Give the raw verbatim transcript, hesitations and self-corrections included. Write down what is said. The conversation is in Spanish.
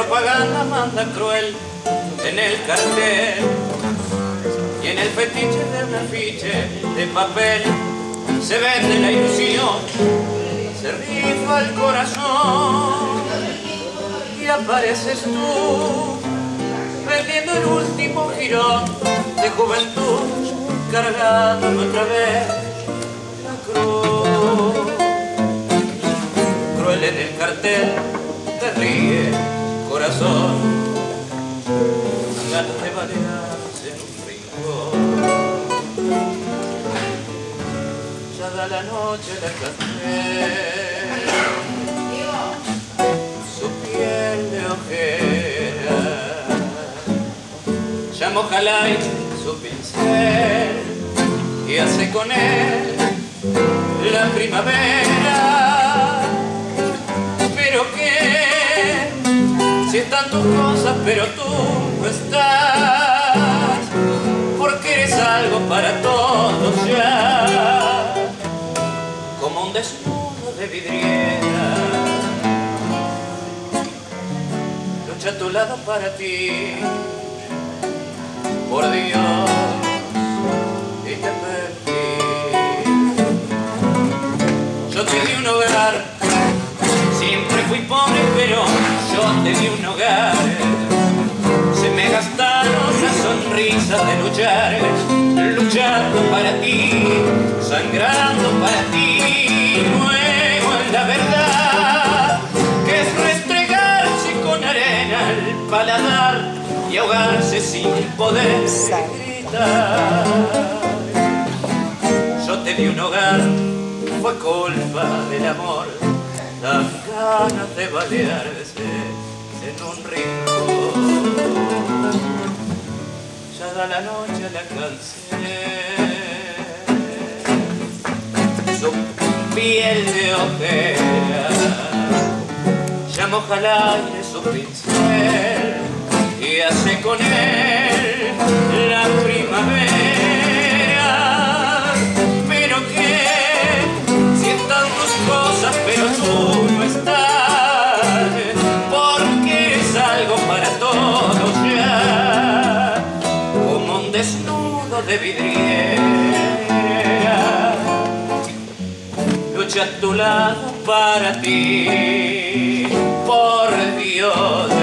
propaganda manda cruel en el cartel y en el fetiche de un afiche de papel se vende la ilusión, se rifa el corazón y apareces tú vendiendo el último jirón de juventud, cargándome otra vez la cruz. Cruel en el cartel te ríe corazón, ganas de balearse en un rincón. Ya da la noche la canción, su piel de ojera, ya moja al aire su pincel y hace con él la primavera. Pero que si están tus cosas pero tú no estás, porque eres algo para todos ya, como un desnudo de vidriera. Lucha a tu lado para ti, por Dios, y te perdí. Yo te di un hogar, siempre fui pobre, pero yo te di un hogar. Se me gastaron las sonrisas de luchar, luchando para ti, sangrando para ti. Luego en la verdad, que es restregarse con arena al paladar y ahogarse sin poder gritar. Yo te di un hogar, fue culpa del amor, las ganas de balearse en un rincón. Ya da la noche la cansé, su piel de ojera, ya moja al aire su pincel y hace con él la primavera. Pero que si están tus cosas pero tú no estás, porque es algo para todos ya, como un desnudo de vidriera. Lucha a tu lado para ti, por Dios,